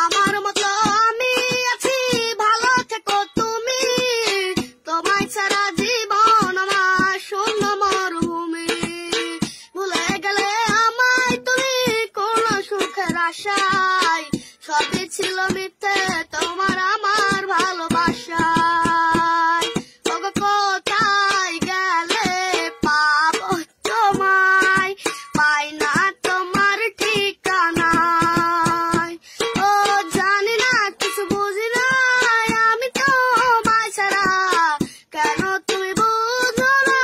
আমার মতো আমি আছি, ভালো থেকো তুমি। তোমায় ছাড়া জীবন আমার শূন্য মরুভূমি। ভুলে গেলে আমায় তুমি কোন সুখের আশায়, সবই ছিল মিথ্যে তোমার আমার ভালোবাসায়। ওগো কোথায় গেলে পাবো তোমায়, পাই না তোমার ঠিকানায়। ও জানি না কিছু বুঝি না আমি তোমায় ছাড়া, কেন তুমি বুঝো না?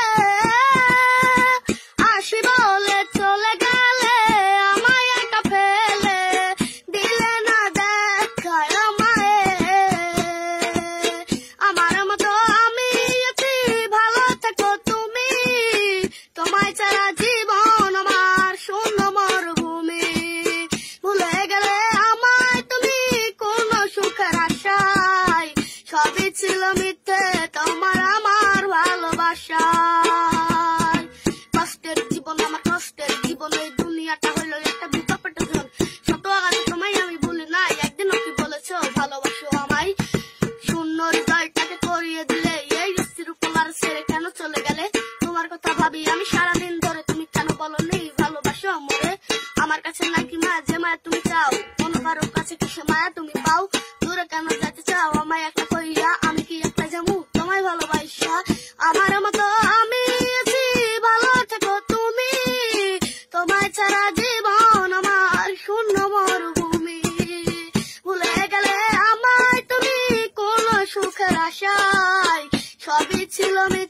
আসি বলে চলে গেলে আমায় একা ফেলে, দিলে না দেখায় আমায়। আমার মতো আমি আছি, ভালো থেকো তুমি। তোমায় ছাড়া জীবন আমার শূন্য মরুভূমি। ভুলে গেলে আমায় তুমি কোন সুখের আশায়, সবই ছিল মিথ্যে তোমার আমার ভালোবাসায়। কষ্টের জীবন আমার কষ্টের জীবন, এই দুনিয়াটা হইল একটা বিকল্পের জীবন। শত আগে তোমায় আমি ভুলি নাই, একদিনও কি বলেছো ভালোবাসো আমায়? শূন্য হৃদয়টাকে করিয়ে দিলে, এই স্থির উপলার ছেড়ে কেন চলে গেলে? তোমার কথা ভাবি আমি সারাদিন ধরে, তুমি কেন বলো নেই ভালোবাসো মরে? আমার কাছে নাকি মায়া, যে মায়া তুমি চাও, অন্য কারোর কাছে কি সে মায়া তুমি পাও? দূরে কেন যেতে চাও আমায় একলা কইয়া, আমি কি একলা যাবো তোমায় ভালোবাসা? আমার মতো আমি আছি, ভালো থেকো তুমি। তোমায় ছাড়া জীবন আমার শূন্য মরুভূমি। ভুলে গেলে আমায় তুমি কোন সুখের আশায়, সবই ছিল মিথ্যে